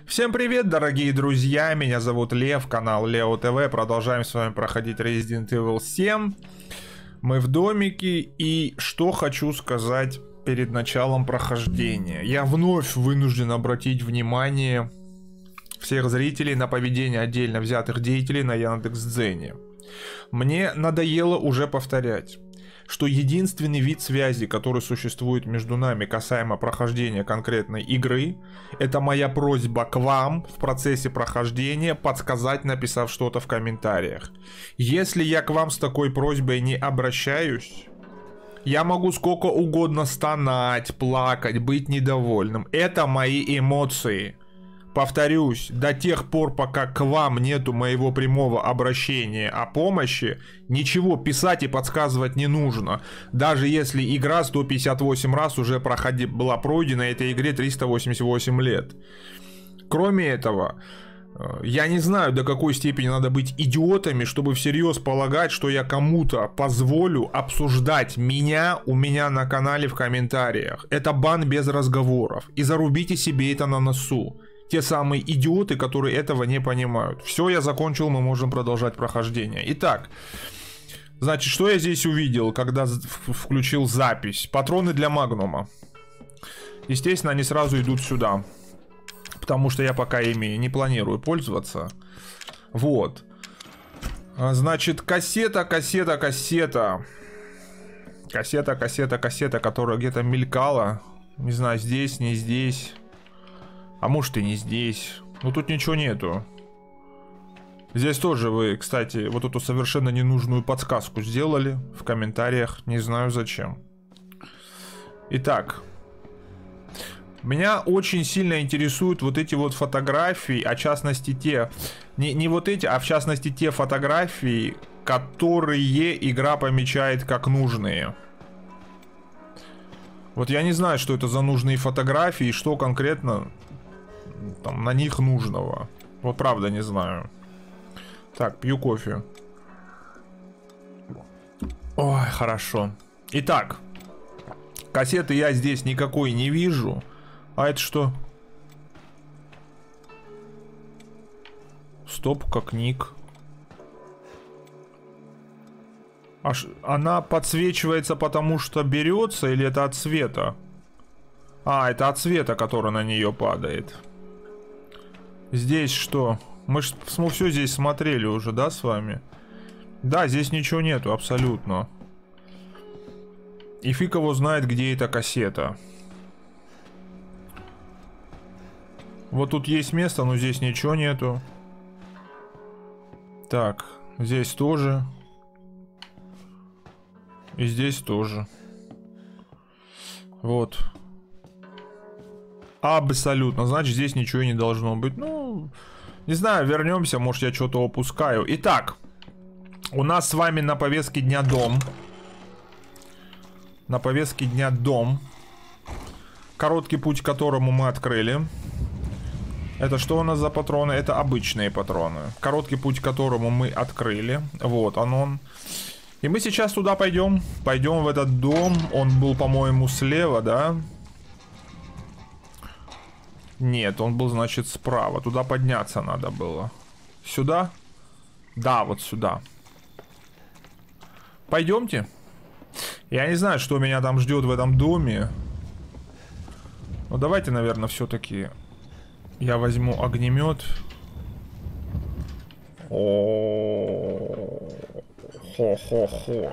Всем привет, дорогие друзья, меня зовут Лев, канал Leo TV, продолжаем с вами проходить Resident Evil 7. Мы в домике, и что хочу сказать перед началом прохождения. Я вновь вынужден обратить внимание всех зрителей на поведение отдельно взятых деятелей на Яндекс.Дзене. Мне надоело уже повторять, что единственный вид связи, который существует между нами касаемо прохождения конкретной игры, это моя просьба к вам в процессе прохождения подсказать, написав что-то в комментариях. Если я к вам с такой просьбой не обращаюсь, я могу сколько угодно стонать, плакать, быть недовольным. Это мои эмоции. Повторюсь, до тех пор, пока к вам нету моего прямого обращения о помощи, ничего писать и подсказывать не нужно. Даже если игра 158 раз уже была пройдена, этой игре 388 лет. Кроме этого, я не знаю, до какой степени надо быть идиотами, чтобы всерьез полагать, что я кому-то позволю обсуждать меня у меня на канале в комментариях. Это бан без разговоров. И зарубите себе это на носу. Те самые идиоты, которые этого не понимают. Все, я закончил, мы можем продолжать прохождение. Итак, значит, что я здесь увидел, когда включил запись? Патроны для магнума. Естественно, они сразу идут сюда. Потому что я пока ими не планирую пользоваться. Вот. Значит, кассета. Кассета, которая где-то мелькала. Не знаю, здесь, не здесь. А может и не здесь. Но тут ничего нету. Здесь тоже вы, кстати, вот эту совершенно ненужную подсказку сделали в комментариях. Не знаю зачем. Итак. Меня очень сильно интересуют вот эти вот фотографии, а в частности те... Не вот эти, а в частности те фотографии, которые игра помечает как нужные. Вот я не знаю, что это за нужные фотографии и что конкретно... там на них нужного. Вот правда не знаю. Так, пью кофе. Ой, хорошо. Итак, кассеты я здесь никакой не вижу. А это что? Стопка книг. Она подсвечивается, потому что берется, или это от света? А, это от света, который на нее падает. Здесь что? Мы все здесь смотрели уже, да, с вами? Да, здесь ничего нету, абсолютно. И фиг его знает, где эта кассета. Вот тут есть место, но здесь ничего нету. Так, здесь тоже. И здесь тоже. Вот. Абсолютно. Значит, здесь ничего не должно быть. Ну, не знаю, вернемся. Может, я что-то упускаю. Итак, у нас с вами на повестке дня дом. На повестке дня дом. Короткий путь к которому мы открыли. Это что у нас за патроны? Это обычные патроны. Короткий путь к которому мы открыли. Вот он. И мы сейчас туда пойдем. Пойдем в этот дом. Он был, по-моему, слева, да? Нет, он был, значит, справа. Туда подняться надо было. Сюда? Да, вот сюда. Пойдемте. Я не знаю, что меня там ждет в этом доме. Но давайте, наверное, все-таки я возьму огнемет. Хо-хо-хо.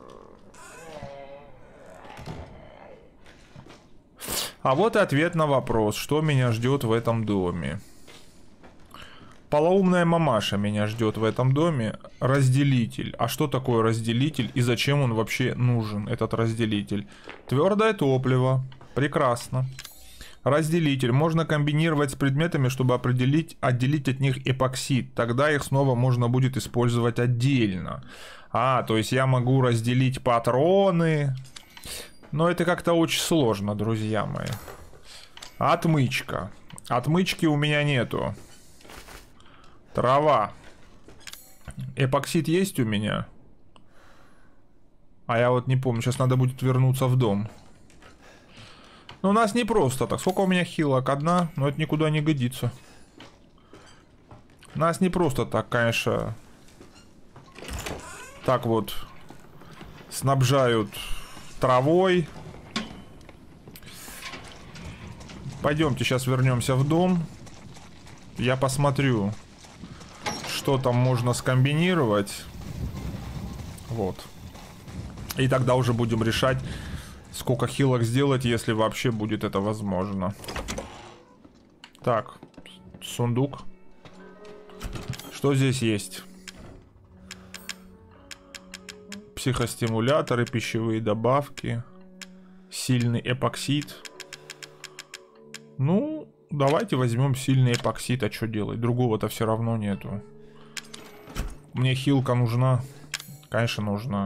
А вот и ответ на вопрос, что меня ждет в этом доме. Полоумная мамаша меня ждет в этом доме. Разделитель. А что такое разделитель и зачем он вообще нужен, этот разделитель? Твердое топливо. Прекрасно. Разделитель. Можно комбинировать с предметами, чтобы отделить от них эпоксид. Тогда их снова можно будет использовать отдельно. А, то есть я могу разделить патроны... Но это как-то очень сложно, друзья мои. Отмычка. Отмычки у меня нету. Трава. Эпоксид есть у меня? А я вот не помню. Сейчас надо будет вернуться в дом. Но у нас не просто так. Сколько у меня хилок? Одна, но это никуда не годится. Нас не просто так, конечно, так вот снабжают травой. Пойдемте, сейчас вернемся в дом. Я посмотрю, что там можно скомбинировать. Вот. И тогда уже будем решать, сколько хилок сделать, если вообще будет это возможно. Так, сундук. Что здесь есть? Психостимуляторы, пищевые добавки, сильный эпоксид. Ну, давайте возьмем сильный эпоксид, а что делать? Другого-то все равно нету. Мне хилка нужна. Конечно, нужна.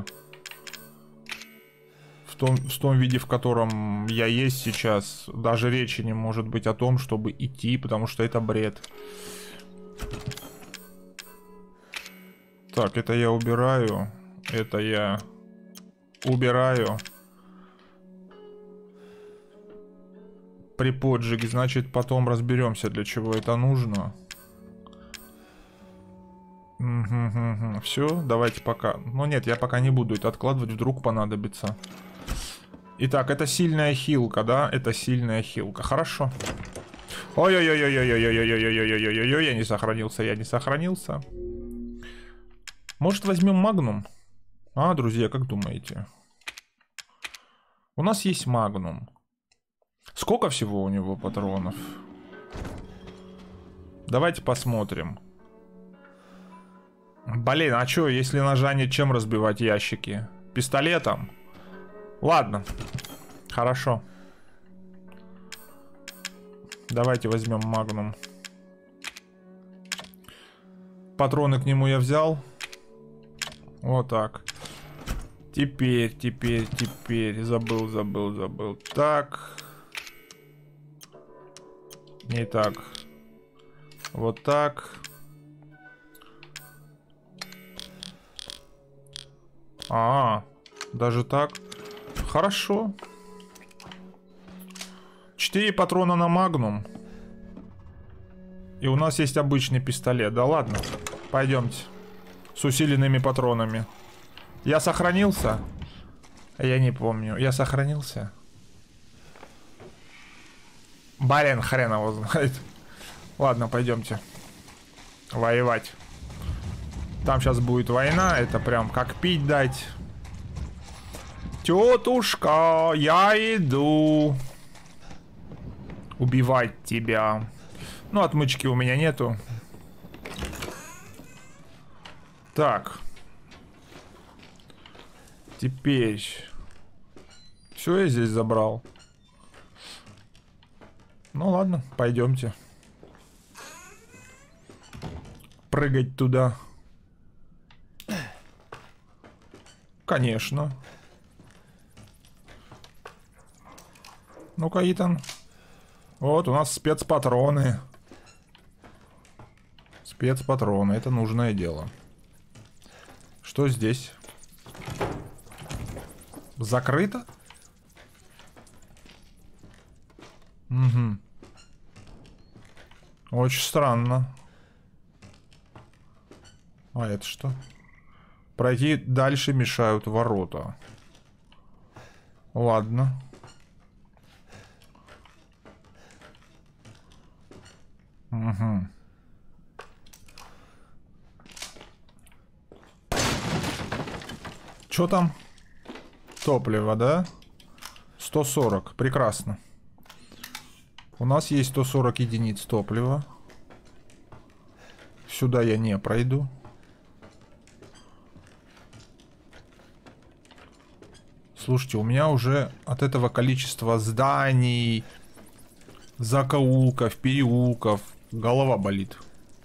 В том виде, в котором я есть сейчас, даже речи не может быть о том, чтобы идти, потому что это бред. Так, это я убираю. Это я убираю. Приподжиг, значит, потом разберемся, для чего это нужно. Все, давайте пока. Ну нет, я пока не буду это откладывать, вдруг понадобится. Итак, это сильная хилка, да? Это сильная хилка. Хорошо. Ой-ой-ой-ой-ой-ой-ой-ой-ой-ой-ой-ой-ой-ой, я не сохранился, я не сохранился. Может, возьмем магнум? А, друзья, как думаете? У нас есть магнум. Сколько всего у него патронов? Давайте посмотрим. Блин, а чё, если ножа нет, чем разбивать ящики? Пистолетом? Ладно. Хорошо. Давайте возьмем магнум. Патроны к нему я взял. Вот так. Теперь. Забыл. Так. Не так. Вот так. Даже так. Хорошо. 4 патрона на магнум. И у нас есть обычный пистолет. Да ладно. Пойдемте. С усиленными патронами. Я сохранился? Я не помню. Я сохранился? Блин, хрен его знает. Ладно, пойдемте. Воевать. Там сейчас будет война. Это прям как пить дать. Тетушка, я иду убивать тебя. Ну, отмычки у меня нету. Так. Теперь. Все я здесь забрал. Ну ладно, пойдемте. Прыгать туда. Конечно. Ну-ка, Итан. Вот, у нас спецпатроны. Спецпатроны, это нужное дело. Что здесь? Закрыто? Угу. Очень странно. А это что? Пройти дальше мешают ворота. Ладно. Угу. Что там? Топливо, да? 140. Прекрасно. У нас есть 140 единиц топлива. Сюда я не пройду. Слушайте, у меня уже от этого количества зданий, закоулков, переулков голова болит.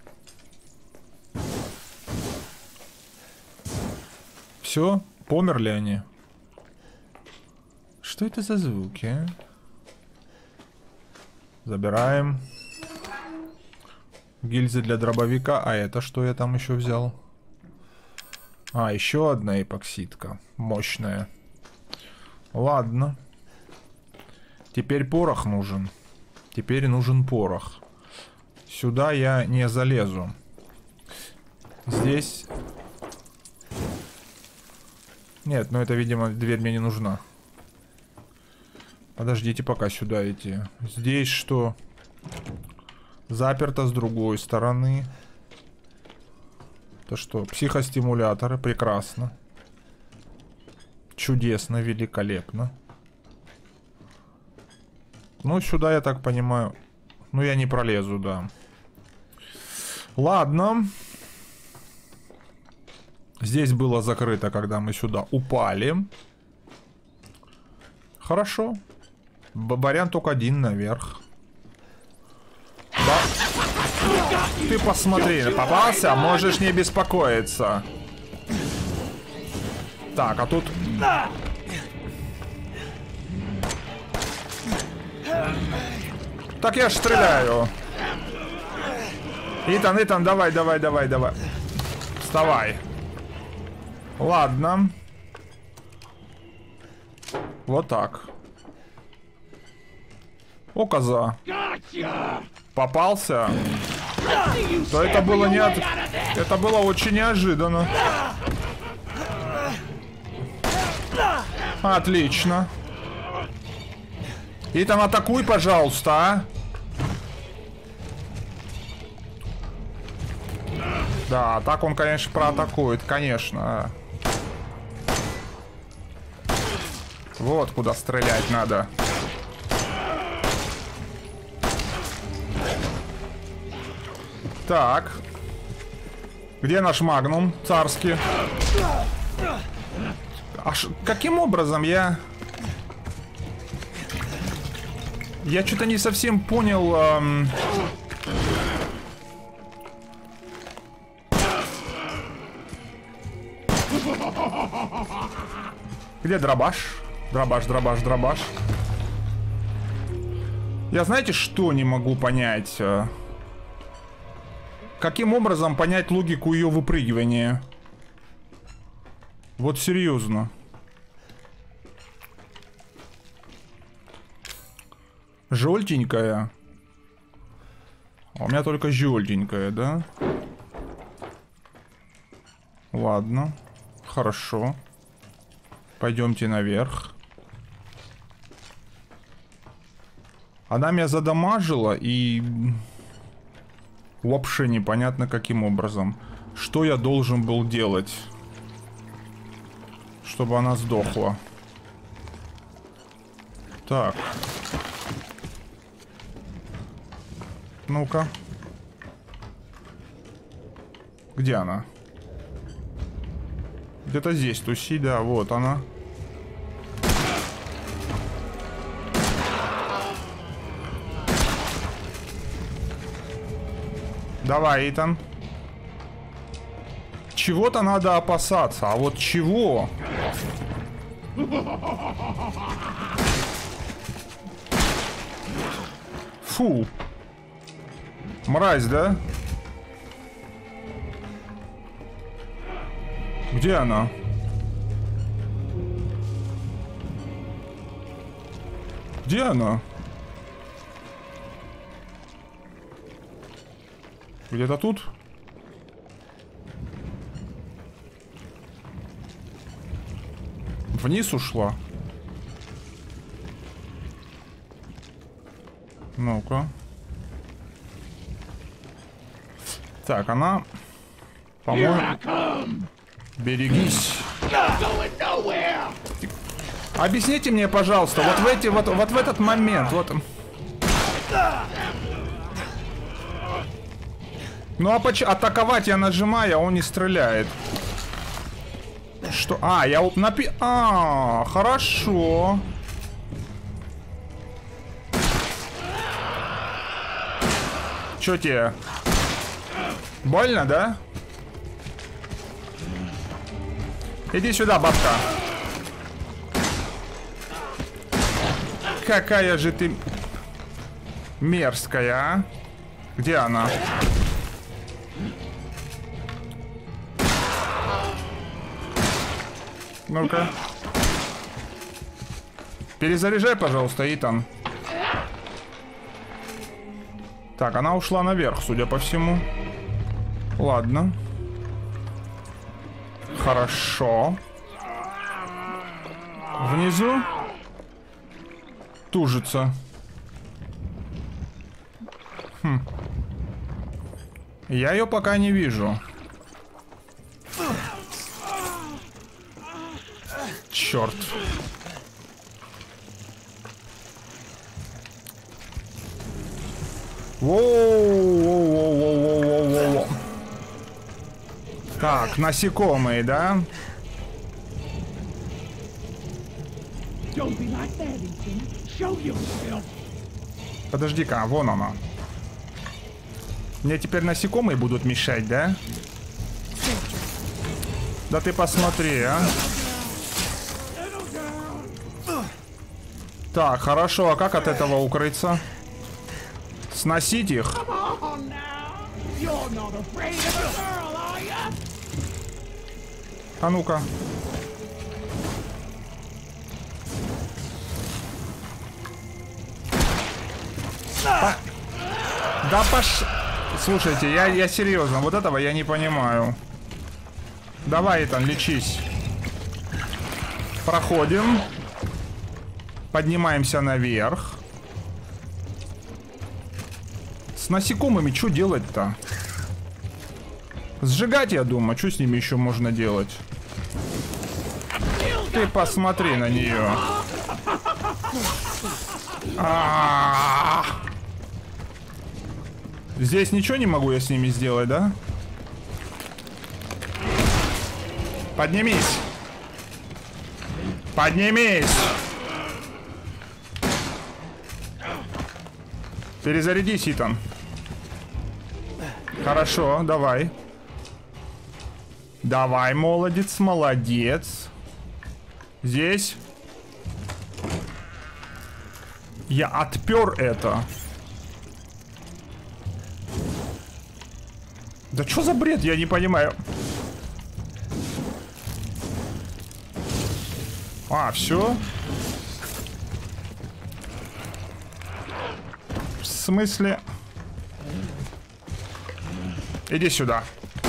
Все? Померли они? Что это за звуки, а? Забираем. Гильзы для дробовика. А это что я там еще взял? А, еще одна эпоксидка. Мощная. Ладно. Теперь порох нужен. Теперь нужен порох. Сюда я не залезу. Здесь... Нет, ну это, видимо, дверь мне не нужна. Подождите пока сюда идти. Здесь что? Заперто с другой стороны. Это что? Психостимуляторы. Прекрасно. Чудесно, великолепно. Ну, сюда, я так понимаю... Ну, я не пролезу, да. Ладно. Здесь было закрыто, когда мы сюда упали. Хорошо. Вариант только один наверх. Да. Ты посмотри, попался? Можешь не беспокоиться. Так, а тут... Так я ж стреляю. Итан, давай. Вставай. Ладно. Вот так. О, коза. Попался. То это было не... Это было очень неожиданно. Отлично. Итан, атакуй, пожалуйста, а. Да, так он, конечно, проатакует, конечно. Вот куда стрелять надо. Так. Где наш магнум царский? Каким образом я что-то не совсем понял. Где дробаш? Дробаш. Я, знаете, что не могу понять? Каким образом понять логику ее выпрыгивания? Вот серьезно. Желтенькая. А у меня только желтенькая, да? Ладно. Хорошо. Пойдемте наверх. Она меня задамажила и... Вообще непонятно каким образом. Что я должен был делать, чтобы она сдохла? Так. Ну-ка. Где она? Где-то здесь туси, да, вот она. Давай, Итан. Чего-то надо опасаться, а вот чего? Фу. Мразь, да? Где она? Где она? Где-то тут? Вниз ушла? Ну-ка. Так, она... По-моему... Берегись. Объясните мне, пожалуйста, вот в этот момент, вот... Ну а атаковать я нажимаю, а он не стреляет. Что? А, я хорошо. Чё тебе? Больно, да? Иди сюда, бабка. Какая же ты мерзкая, а? Где она? Ну-ка. Перезаряжай, пожалуйста, Итан. Так, она ушла наверх, судя по всему. Ладно. Хорошо. Внизу тужится. Я ее пока не вижу. Черт. Воу-воу-воу-воу-воу-воу-воу. Так, насекомые, да? Подожди-ка, вон она. Мне теперь насекомые будут мешать, да? Да ты посмотри, а. Так, хорошо, а как от этого укрыться? Сносить их? А ну-ка. Да пош... Слушайте, я серьезно, вот этого я не понимаю. Давай, Итан, лечись. Проходим. Поднимаемся наверх. С насекомыми что делать-то? Сжигать, я думаю. Что с ними еще можно делать? Ты посмотри на нее. Здесь ничего не могу я с ними сделать, да? Поднимись. Поднимись. Перезарядись, Итан. Хорошо, давай. Давай, молодец, молодец. Здесь. Я отпер это. Да что за бред, я не понимаю. А, все? В смысле? Иди сюда.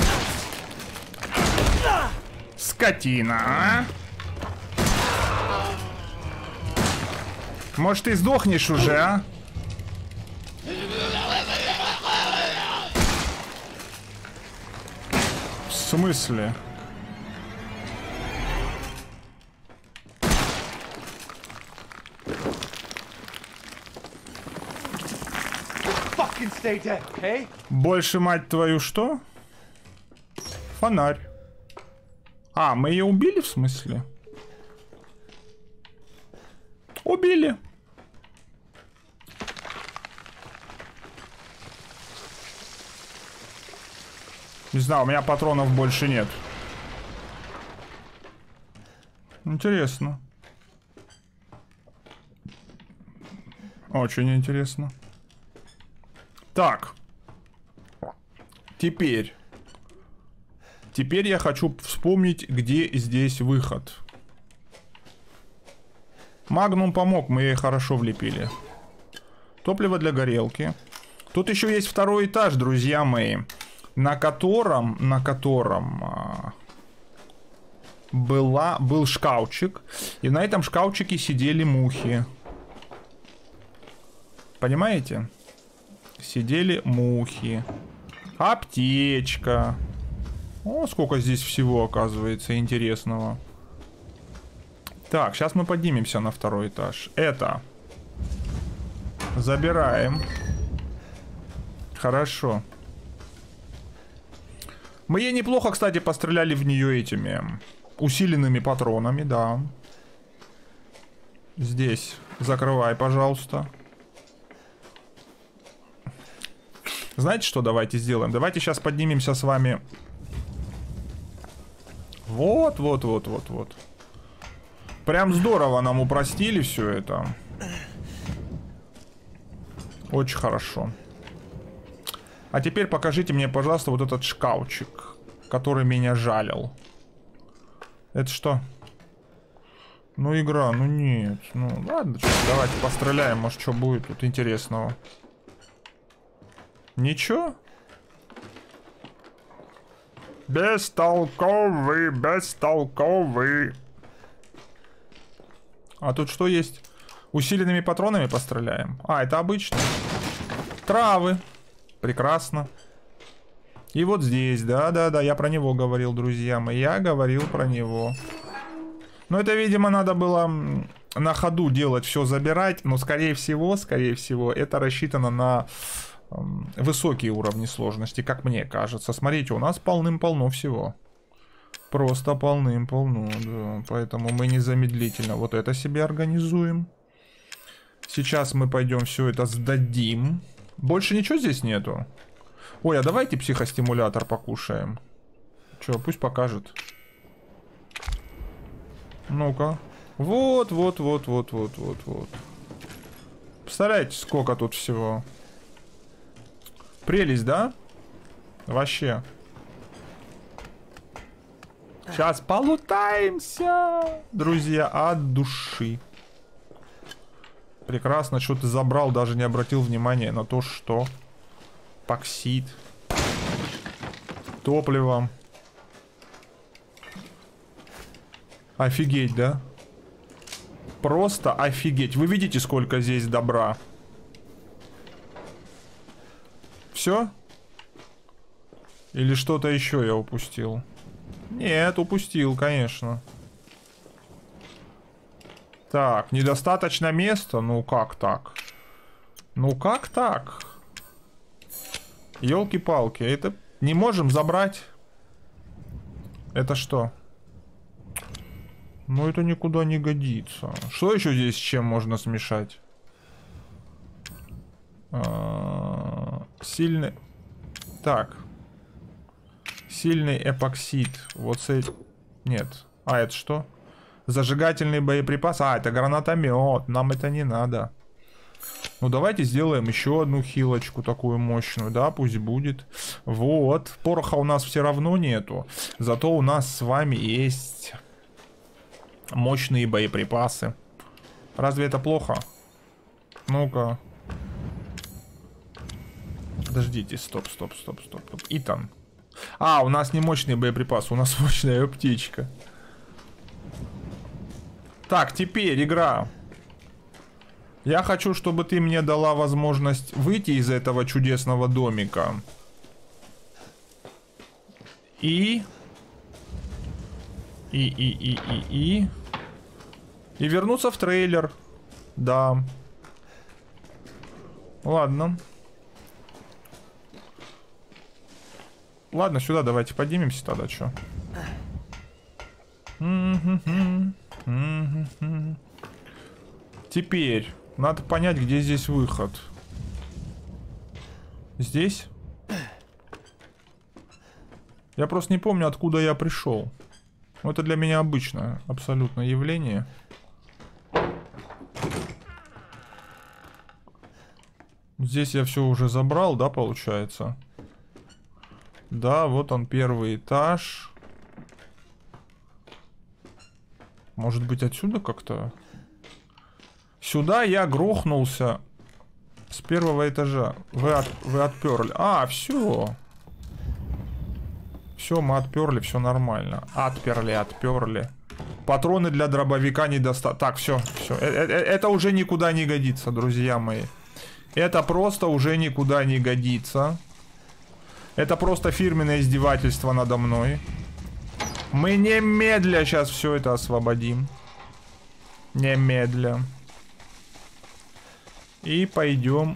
Скотина, а? Может, ты сдохнешь уже, а? В смысле? Больше, мать твою, что? Фонарь. А, мы ее убили, в смысле? Убили. Не знаю, у меня патронов больше нет. Интересно. Очень интересно. Так. Теперь я хочу вспомнить, где здесь выход. Магнум помог, мы ей хорошо влепили. Топливо для горелки. Тут еще есть второй этаж, друзья мои, на котором был шкафчик. И на этом шкафчике сидели мухи. Понимаете? Сидели мухи. Аптечка. О, сколько здесь всего, оказывается, интересного. Так, сейчас мы поднимемся на второй этаж. Это забираем. Хорошо. Мы ей неплохо, кстати, постреляли в нее этими усиленными патронами, да. Здесь закрывай, пожалуйста. Знаете, что давайте сделаем? Давайте сейчас поднимемся с вами. Вот. Прям здорово нам упростили все это. Очень хорошо. А теперь покажите мне, пожалуйста, вот этот шкафчик, который меня жалил. Это что? Ну, игра, ну нет. Ну, ладно, давайте постреляем, может, что будет тут интересного. Ничего? Бестолковый, бестолковый. А тут что есть? Усиленными патронами постреляем. А, это обычно. Травы. Прекрасно. И вот здесь, да-да-да, я про него говорил, друзья мои. Я говорил про него. Но это, видимо, надо было на ходу делать, все забирать. Но, скорее всего, это рассчитано на высокие уровни сложности, как мне кажется. Смотрите, у нас полным-полно всего. Просто полным-полно, да. Поэтому мы незамедлительно вот это себе организуем. Сейчас мы пойдем все это сдадим. Больше ничего здесь нету. Ой, а давайте психостимулятор покушаем. Че, пусть покажет. Ну-ка. Вот. Представляете, сколько тут всего. Прелесть, да? Вообще. Сейчас полутаемся, друзья, от души. Прекрасно, что ты забрал, даже не обратил внимания на то, что боксит, топливо. Офигеть, да? Просто офигеть. Вы видите, сколько здесь добра? Все? Или что-то еще я упустил? Нет, упустил, конечно. Так, недостаточно места? Ну как так? Ну как так? Ёлки-палки, это не можем забрать? Это что? Ну это никуда не годится. Что еще здесь с чем можно смешать? Сильный... Так. Сильный эпоксид. Вот с этим... Нет. А это что? Зажигательный боеприпас. А, это гранатомет. Нам это не надо. Ну давайте сделаем еще одну хилочку такую мощную. Да, пусть будет. Вот. Пороха у нас все равно нету. Зато у нас с вами есть мощные боеприпасы. Разве это плохо? Ну-ка. Подождите, стоп. Итан. А, у нас не мощный боеприпас, у нас мощная аптечка. Так, теперь игра. Я хочу, чтобы ты мне дала возможность выйти из этого чудесного домика. И вернуться в трейлер. Да. Ладно. Ладно, сюда давайте поднимемся тогда, чё. Теперь надо понять, где здесь выход. Здесь? Я просто не помню, откуда я пришел. Это для меня обычное абсолютно явление. Здесь я все уже забрал, да, получается? Да, вот он, первый этаж. Может быть, отсюда как-то? Сюда я грохнулся с первого этажа. Вы отперли. А, все. Все, мы отперли, все нормально. Отперли. Патроны для дробовика недостаточно. Так, все. Это уже никуда не годится, друзья мои. Это просто уже никуда не годится. Это просто фирменное издевательство надо мной. Мы немедля сейчас все это освободим. Немедля. И пойдем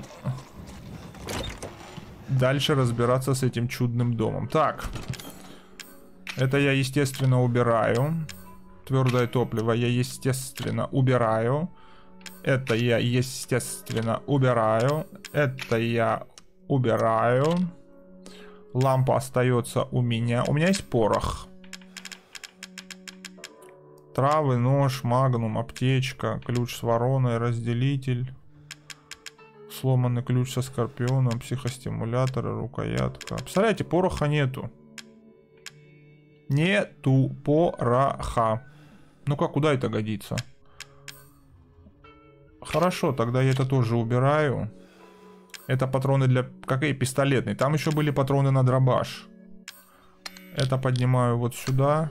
дальше разбираться с этим чудным домом. Так. Это я, естественно, убираю. Твердое топливо я, естественно, убираю. Это я, естественно, убираю. Это я убираю. Лампа остается у меня. У меня есть порох. Травы, нож, магнум, аптечка, ключ с вороной, разделитель. Сломанный ключ со скорпионом, психостимулятор, рукоятка. Представляете, пороха нету. Нету пороха. Ну-ка, куда это годится? Хорошо, тогда я это тоже убираю. Это патроны для... Какие? Пистолетные. Там еще были патроны на дробаш. Это поднимаю вот сюда.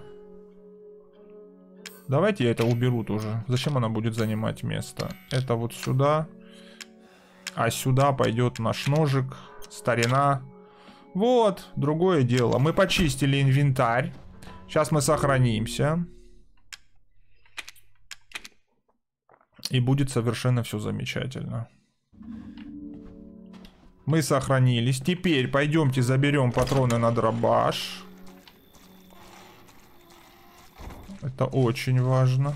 Давайте я это уберу тоже. Зачем она будет занимать место? Это вот сюда. А сюда пойдет наш ножик. Старина. Вот, другое дело. Мы почистили инвентарь. Сейчас мы сохранимся. И будет совершенно все замечательно. Мы сохранились. Теперь пойдемте заберем патроны на дробаш. Это очень важно.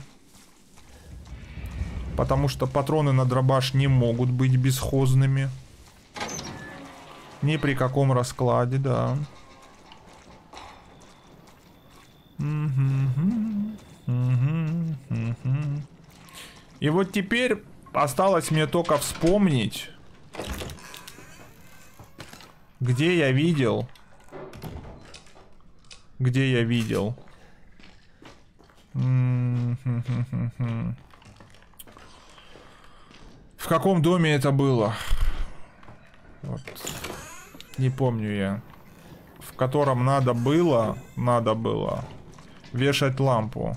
Потому что патроны на дробаш не могут быть бесхозными. Ни при каком раскладе, да. И вот теперь осталось мне только вспомнить, где я видел. Где я видел. В каком доме это было? Вот. Не помню я. В котором надо было вешать лампу.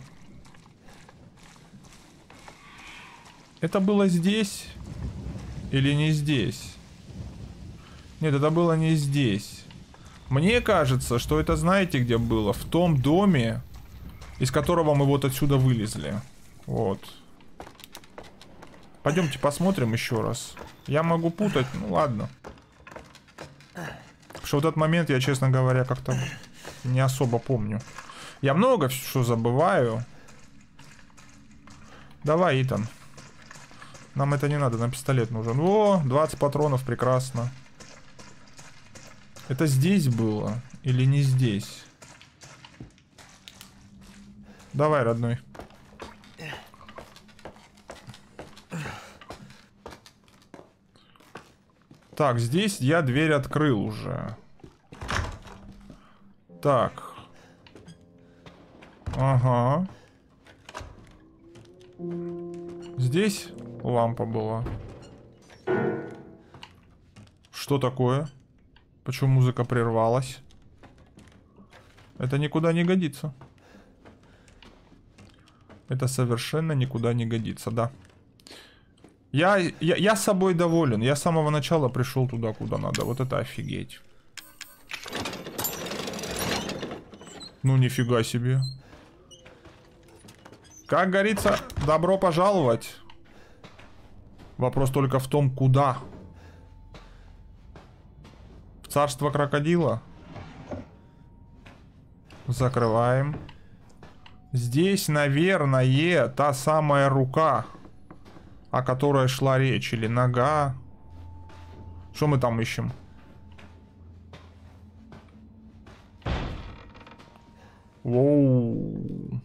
Это было здесь? Или не здесь? Нет, это было не здесь. Мне кажется, что это знаете где было? В том доме, из которого мы вот отсюда вылезли. Вот. Пойдемте посмотрим еще раз. Я могу путать, ну ладно. Потому что вот этот момент я, честно говоря, как-то не особо помню. Я много что забываю. Давай, Итан. Нам это не надо, нам пистолет нужен. О, 20 патронов, прекрасно. Это здесь было или не здесь? Давай, родной. Так, здесь я дверь открыл уже. Так. Ага. Здесь лампа была. Что такое? Почему музыка прервалась? Это никуда не годится. Это совершенно никуда не годится, да. Я с собой доволен. Я с самого начала пришел туда, куда надо. Вот это офигеть. Ну, нифига себе. Как говорится, добро пожаловать. Вопрос только в том, куда. В царство крокодила. Закрываем. Здесь, наверное, та самая рука, о которой шла речь. Или нога. Что мы там ищем? Воу.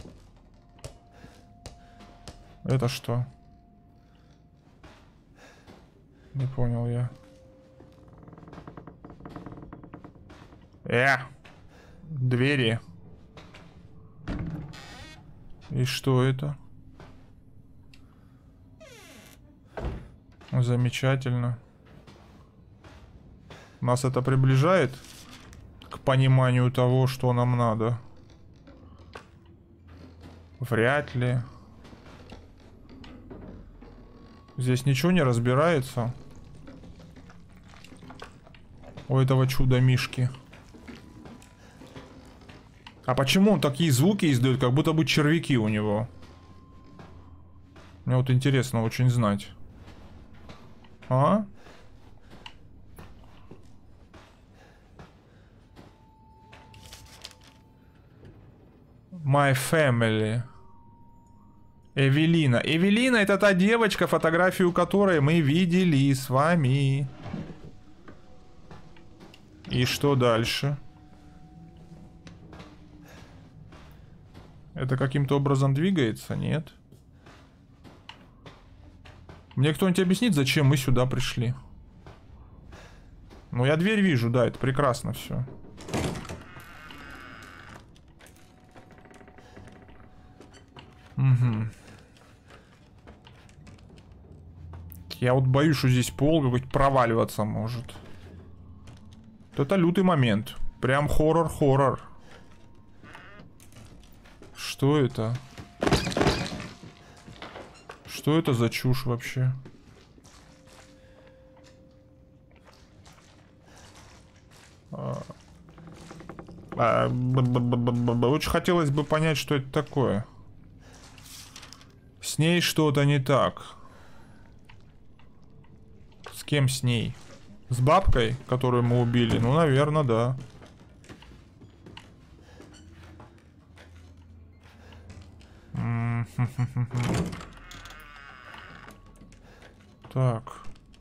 Это что? Не понял я. Двери. И что это? Замечательно. Нас это приближает к пониманию того, что нам надо? Вряд ли. Здесь ничего не разбирается. У этого чудо-мишки. А почему он такие звуки издает, как будто бы червяки у него? Мне вот интересно очень знать. А? My family. Эвелина. Эвелина — это та девочка, фотографию которой мы видели с вами. И что дальше? Это каким-то образом двигается? Нет. Мне кто-нибудь объяснит, зачем мы сюда пришли? Ну, я дверь вижу, да, это прекрасно все. Угу. Я вот боюсь, что здесь пол какой-то проваливаться может. Вот это лютый момент. Прям хоррор-хоррор. Что это? Что это за чушь вообще? Очень хотелось бы понять, что это такое. С ней что-то не так. С кем с ней? С бабкой, которую мы убили? Ну, наверное, да. Так.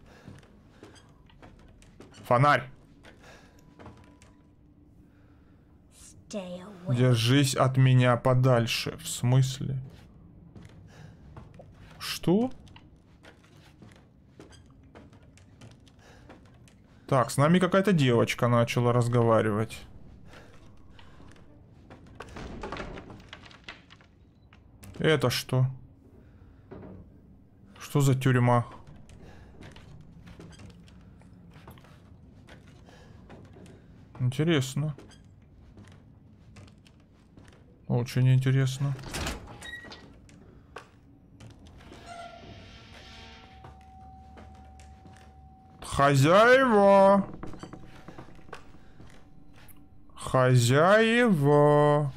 Фонарь. Держись от меня подальше. В смысле? Что? Так, с нами какая-то девочка начала разговаривать. Это что? Что за тюрьма? Интересно. Очень интересно. Хозяева. Хозяева.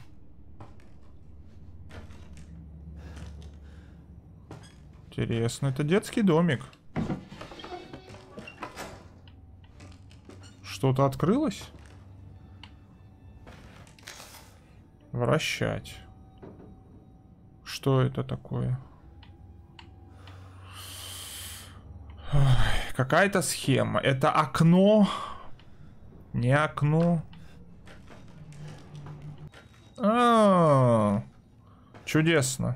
Интересно, это детский домик. Что-то открылось? Вращать. Что это такое? Какая-то схема. Это окно. Не окно. Чудесно.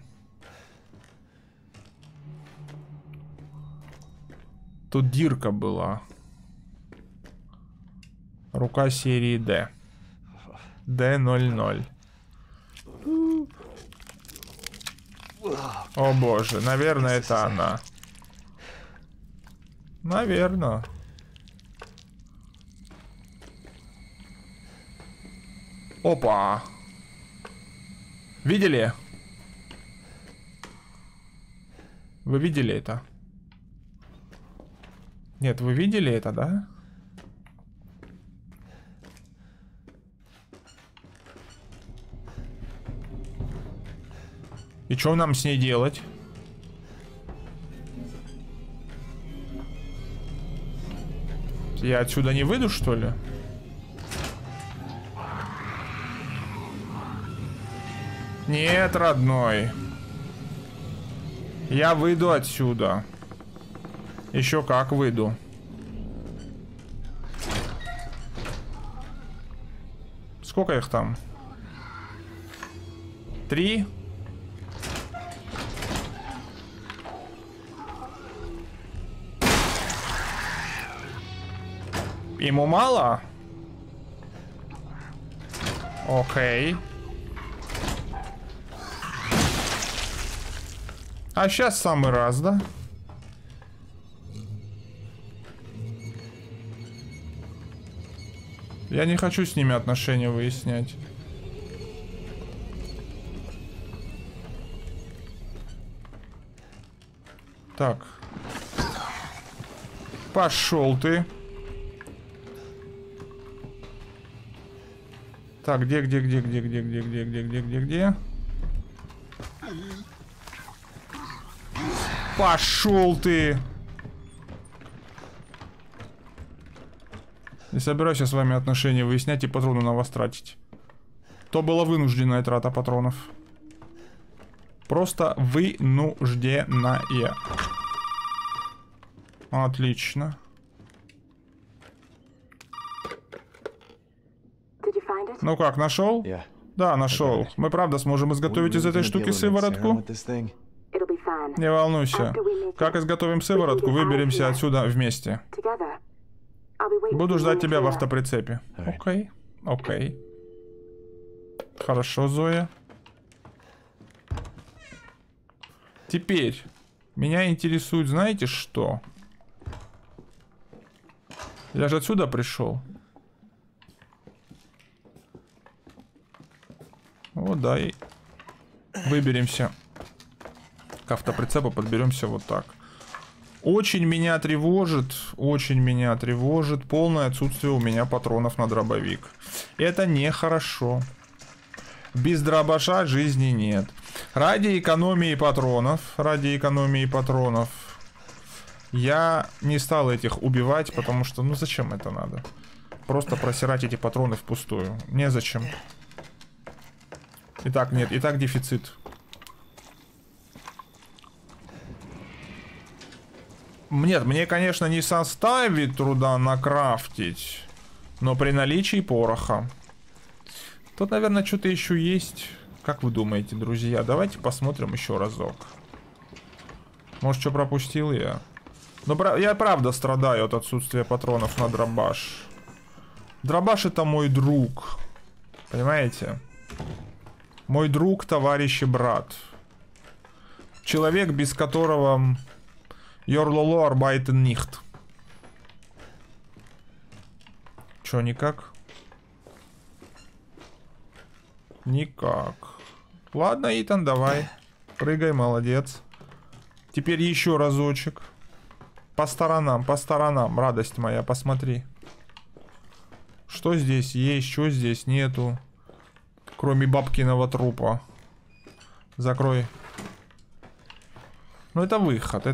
Тут дырка была. Рука серии D. D00. О боже, наверное, это она. Наверное. Опа. Видели? Вы видели это? Нет, вы видели это, да? И что нам с ней делать? Я отсюда не выйду, что ли? Нет, родной. Я выйду отсюда. Еще как выйду. Сколько их там? 3? Ему мало? Окей. А сейчас самый раз, да? Я не хочу с ними отношения выяснять. Так. Пошел ты. Так, где? Пошел ты. Не собираюсь я с вами отношения выяснять и патроны на вас тратить. То была вынужденная трата патронов. Просто вынужденная. Отлично. Ну как, нашел? Да, нашел. Мы правда сможем изготовить из этой штуки сыворотку? Не волнуйся. Как изготовим сыворотку, выберемся отсюда вместе. Буду ждать тебя в автоприцепе. Окей. Окей. Хорошо, Зоя. Теперь меня интересует, знаете что? Я же отсюда пришел. Вот да и... Выберемся к автоприцепу, подберемся вот так. Очень меня тревожит полное отсутствие у меня патронов на дробовик. Это нехорошо. Без дробаша жизни нет. Ради экономии патронов, я не стал этих убивать, потому что, ну зачем это надо? Просто просирать эти патроны впустую. Незачем. Итак, нет, итак дефицит. Нет, мне, конечно, не составит труда накрафтить, но при наличии пороха. Тут, наверное, что-то еще есть. Как вы думаете, друзья? Давайте посмотрим еще разок. Может, что пропустил я? Но я правда страдаю от отсутствия патронов на дробаш. Дробаш это мой друг. Понимаете? Мой друг, товарищ и брат. Человек, без которого... Йорлоло арбайтен нихт. Чё, никак? Никак. Ладно, Итан, давай. Прыгай, молодец. Теперь еще разочек. По сторонам, радость моя, посмотри. Что здесь есть, что здесь нету. Кроме бабкиного трупа. Закрой. Ну это выход,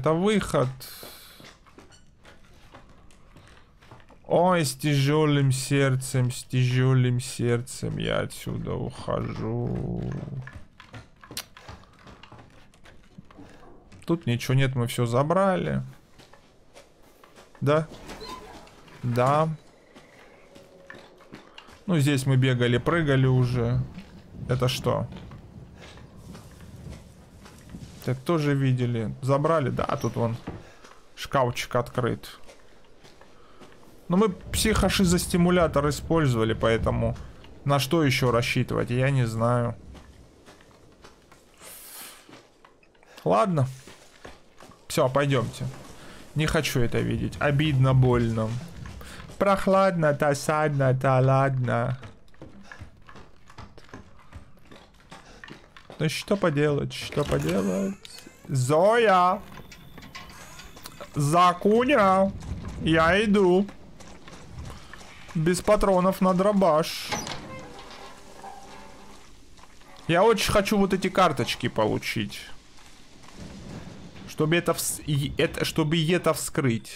Ой, с тяжелым сердцем я отсюда ухожу. Тут ничего нет, мы все забрали. Да? Да. Ну здесь мы бегали, прыгали уже. Это что? Это тоже видели. Забрали? Да, тут вон шкафчик открыт. Но мы психошизостимулятор использовали, поэтому на что еще рассчитывать, я не знаю. Ладно. Все, пойдемте. Не хочу это видеть. Обидно, больно. Прохладно, досадно, да ладно. Ну что поделать, Зоя! Закуня! Я иду. Без патронов на дробаш. Я очень хочу вот эти карточки получить. Чтобы чтобы это вскрыть.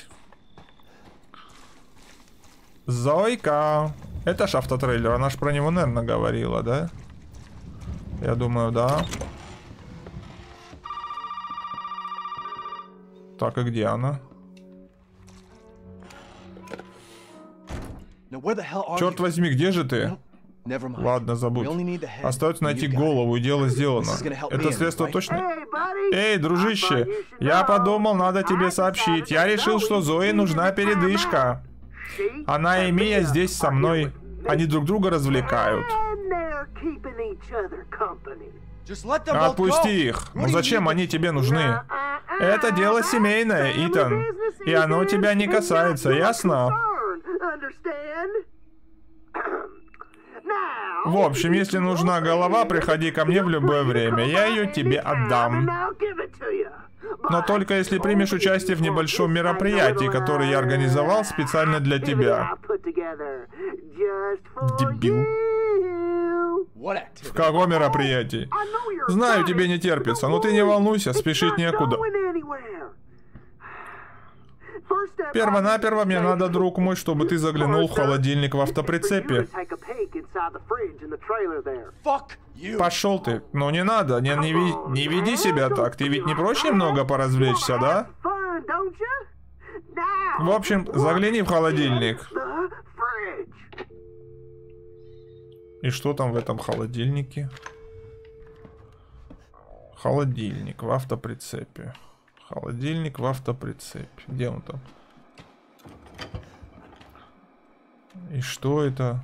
Зойка! Это ж автотрейлер, она ж про него, наверное, говорила, да? Я думаю, да. Так, и где она? Черт возьми, где же ты? Ладно, забудь. Остается найти голову, и дело сделано. Это средство точно... Эй, дружище, я подумал, надо тебе сообщить. Я решил, что Зое нужна передышка. Она и Мия здесь со мной. Они друг друга развлекают. Отпусти их. Ну зачем они тебе нужны? Это дело семейное, Итан. И оно тебя не касается, ясно? В общем, если нужна голова, приходи ко мне в любое время. Я ее тебе отдам. Но только если примешь участие в небольшом мероприятии, которое я организовал специально для тебя. Дебил. В каком мероприятии? Знаю, тебе не терпится, но ты не волнуйся, спешить некуда. Перво-наперво мне надо, друг мой, чтобы ты заглянул в холодильник в автоприцепе. Пошел ты. Ну не надо, не веди себя так. Ты ведь не прочь немного поразвлечься, да? В общем, загляни в холодильник. И что там в этом холодильнике? Холодильник в автоприцепе. Холодильник в автоприцепе. Где он там? И что это?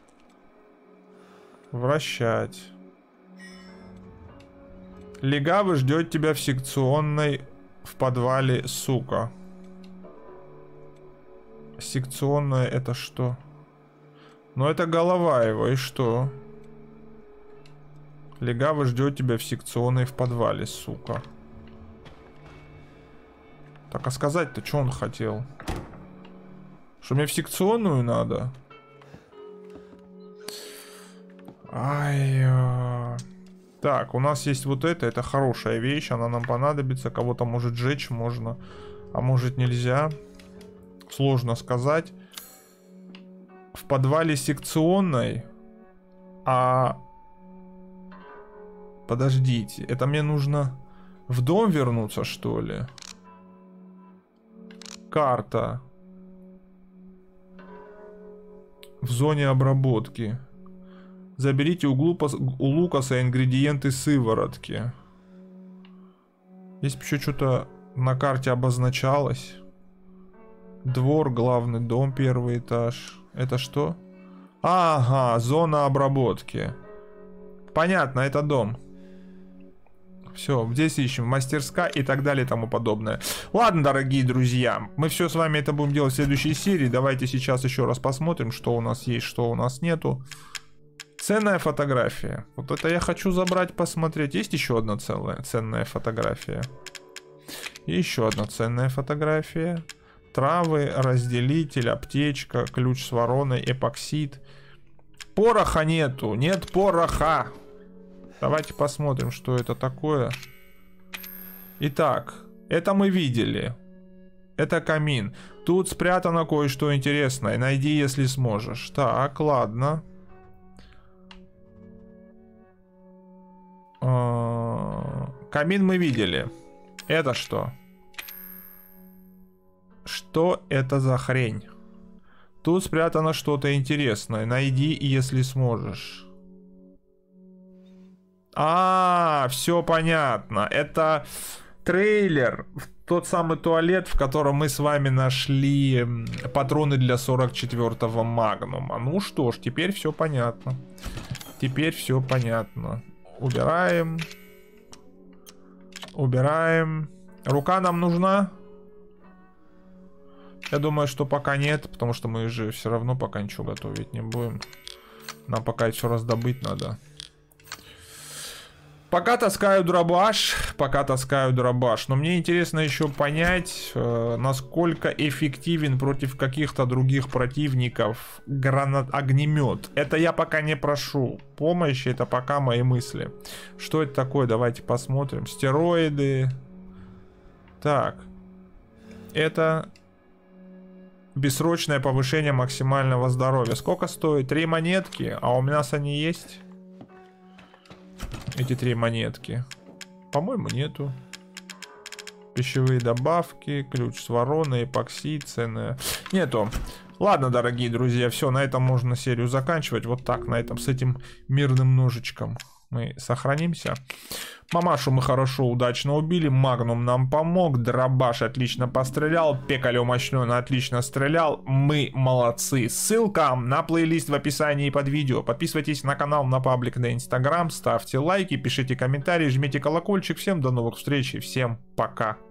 Вращать. Легавый ждет тебя в секционной в подвале, сука. Секционная это что? Ну это голова его, и что? Легавый ждет тебя в секционной в подвале, сука. Так, а сказать-то, что он хотел? Что мне в секционную надо? Ай. Так, у нас есть вот это хорошая вещь, она нам понадобится. Кого-то может сжечь можно, а может нельзя. Сложно сказать. В подвале секционной. Подождите, это мне нужно в дом вернуться, что ли? Карта. В зоне обработки. Заберите у Лукаса ингредиенты сыворотки. Здесь еще что-то на карте обозначалось. Двор, главный дом, первый этаж. Это что? Ага, зона обработки. Понятно, это дом. Все, здесь ищем мастерская и так далее и тому подобное. Ладно, дорогие друзья, мы все с вами это будем делать в следующей серии. Давайте сейчас еще раз посмотрим, что у нас есть, что у нас нету. Ценная фотография. Вот это я хочу забрать, посмотреть. Есть еще одна ценная фотография. И еще одна ценная фотография. Травы, разделитель, аптечка, ключ с вороной, эпоксид. Пороха нету, нет пороха. Давайте посмотрим, что это такое. Итак, это мы видели. Это камин. Тут спрятано кое-что интересное. Найди, если сможешь. Так, ладно. Камин мы видели. Это что? Что это за хрень? Тут спрятано что-то интересное. Найди, если сможешь. Все понятно. Это трейлер. Тот самый туалет, в котором мы с вами нашли патроны для 44-го Магнума. Ну что ж, теперь все понятно. Теперь все понятно. Убираем. Убираем. Рука нам нужна? Я думаю, что пока нет, потому что мы же все равно пока ничего готовить не будем. Нам пока еще раздобыть надо. Пока таскаю дробаш, но мне интересно еще понять, насколько эффективен против каких-то других противников огнемет. Это я пока не прошу помощи, это пока мои мысли. Что это такое? Давайте посмотрим. Стероиды. Так. Это бессрочное повышение максимального здоровья. Сколько стоит? 3 монетки, а у нас они есть? Эти 3 монетки. По-моему, нету. Пищевые добавки, ключ с вороной, эпоксид, ценная. Нету. Ладно, дорогие друзья, все, на этом можно серию заканчивать. Вот так, на этом, с этим мирным ножичком мы сохранимся. Мамашу мы хорошо, удачно убили. Магнум нам помог. Дробаш отлично пострелял. Пекалё мощной, он отлично стрелял. Мы молодцы. Ссылка на плейлист в описании под видео. Подписывайтесь на канал, на паблик, на инстаграм. Ставьте лайки, пишите комментарии, жмите колокольчик. Всем до новых встреч и всем пока.